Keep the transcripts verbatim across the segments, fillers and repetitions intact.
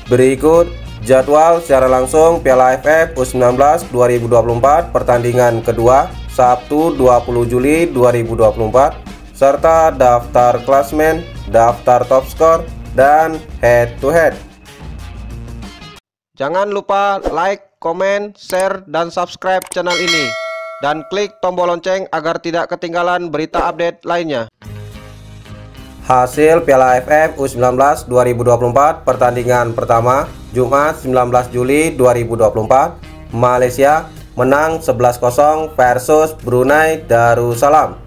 Berikut jadwal secara langsung Piala A F F U sembilan belas dua ribu dua puluh empat pertandingan kedua Sabtu dua puluh Juli dua ribu dua puluh empat serta daftar klasmen, daftar top skor, dan head to head. Jangan lupa like, komen, share, dan subscribe channel ini dan klik tombol lonceng agar tidak ketinggalan berita update lainnya. Hasil Piala A F F U sembilan belas dua ribu dua puluh empat pertandingan pertama Jumat sembilan belas Juli dua ribu dua puluh empat, Malaysia menang sebelas kosong versus Brunei Darussalam.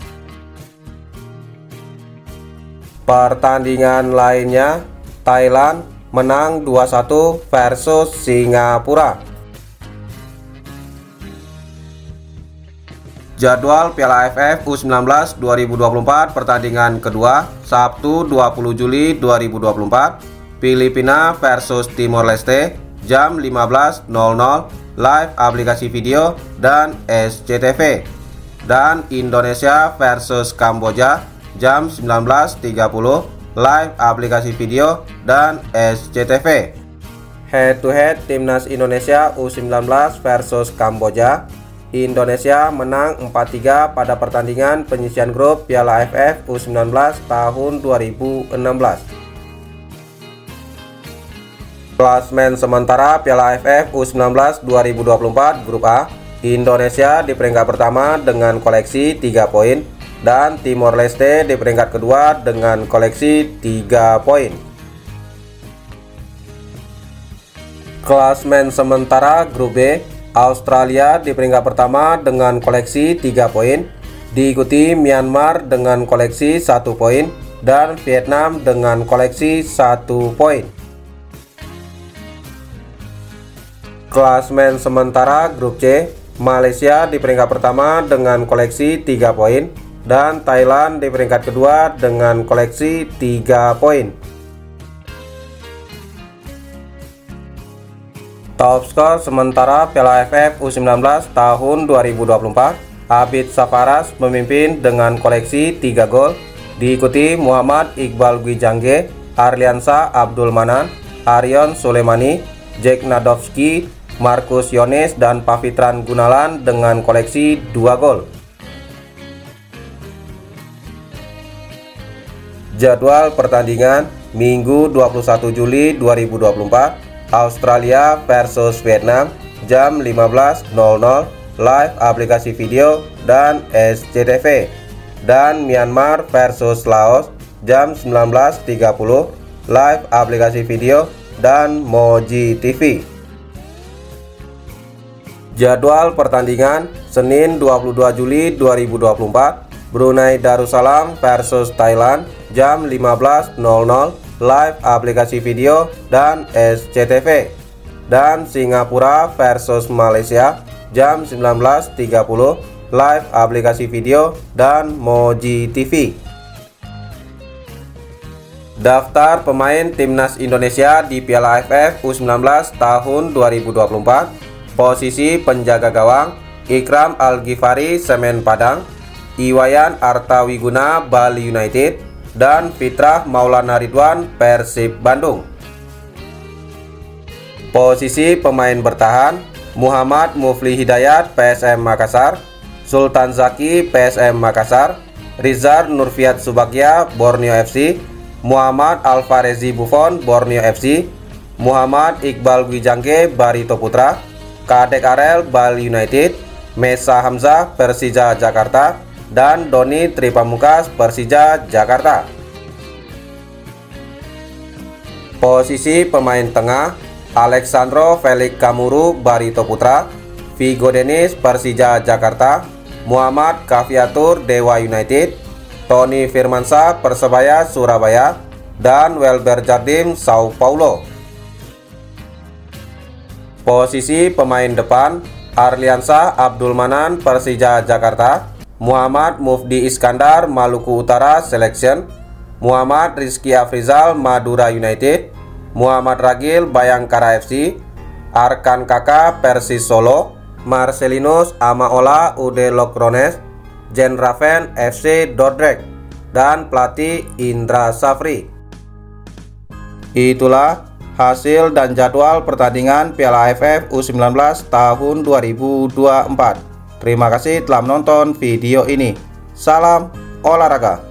Pertandingan lainnya Thailand menang dua satu versus Singapura. Jadwal Piala A F F U sembilan belas dua ribu dua puluh empat pertandingan kedua Sabtu dua puluh Juli dua ribu dua puluh empat, Filipina versus Timor Leste jam lima belas nol nol live aplikasi video dan S C T V, dan Indonesia versus Kamboja jam sembilan belas tiga puluh live aplikasi video dan S C T V. Head to head Timnas Indonesia U sembilan belas versus Kamboja. Indonesia menang empat tiga pada pertandingan penyisian grup Piala A F F U sembilan belas tahun dua ribu enam belas. Klasmen sementara Piala A F F U sembilan belas dua ribu dua puluh empat grup A, Indonesia di peringkat pertama dengan koleksi tiga poin dan Timor Leste di peringkat kedua dengan koleksi tiga poin. Klasmen sementara grup B, Australia di peringkat pertama dengan koleksi tiga poin, diikuti Myanmar dengan koleksi satu poin dan Vietnam dengan koleksi satu poin. Klasmen sementara grup C, Malaysia di peringkat pertama dengan koleksi tiga poin dan Thailand di peringkat kedua dengan koleksi tiga poin. Top skor sementara Piala A F F U sembilan belas tahun dua ribu dua puluh empat, Abid Safaras memimpin dengan koleksi tiga gol, diikuti Muhammad Iqbal Gwijangge, Arliansa Abdul Manan, Aryon Sulemani, Jack Nadovski, Markus Yones, dan Pavitran Gunalan dengan koleksi dua gol. Jadwal pertandingan Minggu dua puluh satu Juli dua ribu dua puluh empat, Australia versus Vietnam jam lima belas nol nol live aplikasi video dan S C T V, dan Myanmar versus Laos jam sembilan belas tiga puluh live aplikasi video dan Moji T V. Jadwal pertandingan Senin dua puluh dua Juli dua ribu dua puluh empat, Brunei Darussalam versus Thailand jam lima belas nol nol live aplikasi video dan S C T V, dan Singapura versus Malaysia jam sembilan belas tiga puluh live aplikasi video dan Moji T V. Daftar pemain Timnas Indonesia di Piala A F F U sembilan belas tahun dua ribu dua puluh empat. Posisi penjaga gawang Ikram Al-Ghifari Semen Padang, Iwayan Artawiguna Bali United, dan Fitrah Maulana Ridwan Persib Bandung. Posisi pemain bertahan Muhammad Mufli Hidayat P S M Makassar, Sultan Zaki P S M Makassar, Rizar Nurfiat Subagya Borneo F C, Muhammad Alfarezi Buffon Borneo F C, Muhammad Iqbal Gwijangge Barito Putra, Kadek Arel Bali United, Mesa Hamzah Persija Jakarta, dan Doni Tripamukas Persija Jakarta. Posisi pemain tengah Alexandro Felix Kamuru Barito Putra, Vigo Denis Persija Jakarta, Muhammad Kaviatur Dewa United, Tony Firmansyah Persebaya Surabaya, dan Welber Jardim Sao Paulo. Posisi pemain depan Arliansa Abdul Manan Persija Jakarta, Muhammad Mufdi Iskandar Maluku Utara Selection, Muhammad Rizky Afrizal Madura United, Muhammad Ragil Bayangkara F C, Arkan Kaka Persis Solo, Marcelinus Amaola U D Lokrones, Jen Raven F C Dordrecht, dan pelatih Indra Safri. Itulah hasil dan jadwal pertandingan Piala A F F U sembilan belas tahun dua ribu dua puluh empat. Terima kasih telah menonton video ini. Salam olahraga.